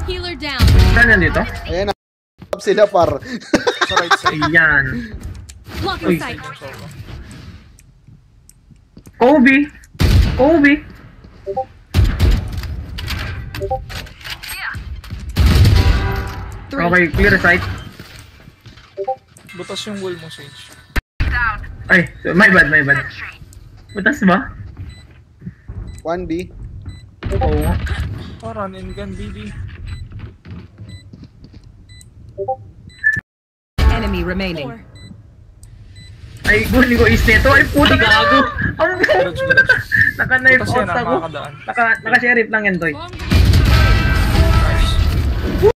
Healer down. Saan nandito? Ayan na. Sila par. Sa right side. Ayan. Blocking Uy. sight. Kobe! Kobe! Okay, clear sight. Butas yung wall mo, Sage. Ay, my bad. Butas ba? 1B. Oo nga. Oh, run and gun, BB. Enemy remaining. Ay, guli ko is neto. Ay, puta gago! Ang Garage, garage. Naka-knife Butas out yan, ako. makakadaan. Naka-sheriff lang yan, Toy. Bomb